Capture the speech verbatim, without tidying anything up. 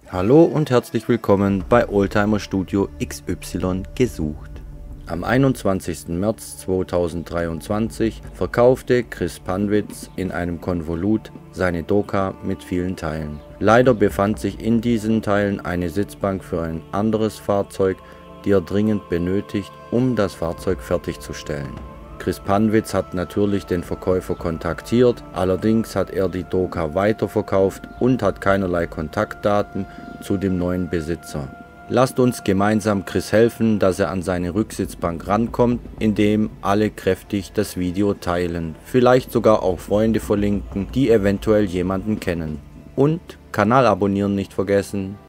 Hallo und herzlich willkommen bei Oldtimer Studio X Y gesucht. Am einundzwanzigsten März zweitausenddreiundzwanzig verkaufte Chris Panwitz in einem Konvolut seine Doka mit vielen Teilen. Leider befand sich in diesen Teilen eine Sitzbank für ein anderes Fahrzeug, die er dringend benötigt, um das Fahrzeug fertigzustellen. Chris Panwitz hat natürlich den Verkäufer kontaktiert, allerdings hat er die Doka weiterverkauft und hat keinerlei Kontaktdaten zu dem neuen Besitzer. Lasst uns gemeinsam Chris helfen, dass er an seine Rücksitzbank rankommt, indem alle kräftig das Video teilen, vielleicht sogar auch Freunde verlinken, die eventuell jemanden kennen. Und Kanal abonnieren nicht vergessen.